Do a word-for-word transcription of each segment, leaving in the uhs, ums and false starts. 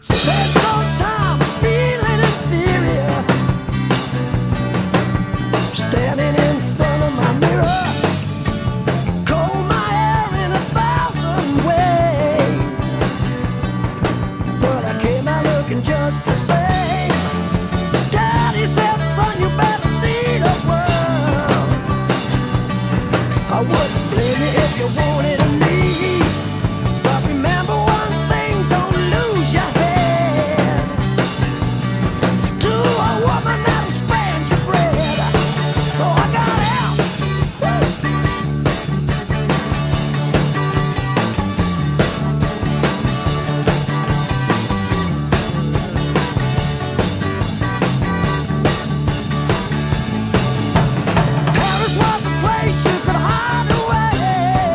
Spent some time feeling inferior, standing in front of my mirror, comb my hair in a thousand ways, but I came out looking just the same. Daddy said, son, you better see the world. I wouldn't blame you if you wanted me, but remember one thing, don't lose your head to a woman that'll spend your bread. So I got out. Paris was a place you could hide away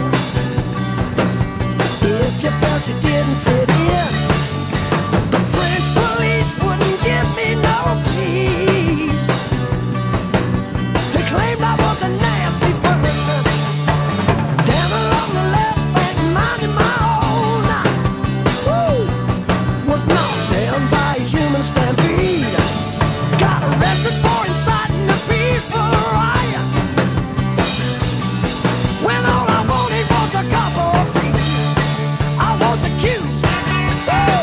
if you felt you didn't fit in. The French police wouldn't give me no peace. They claimed I was a nasty person, down along the left bank, minding my own. Woo! Was knocked down by a human stampede. Got arrested for inciting a peaceful riot, when all I wanted was a cup of tea. I was accused. Woo!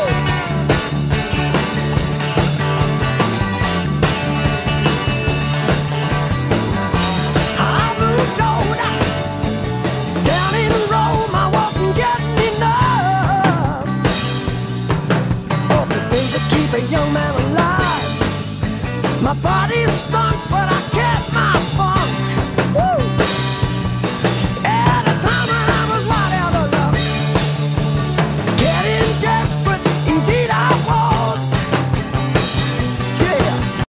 I moved on down in Rome. I wasn't getting enough of the things that keep a young man alive. My body stunk, but I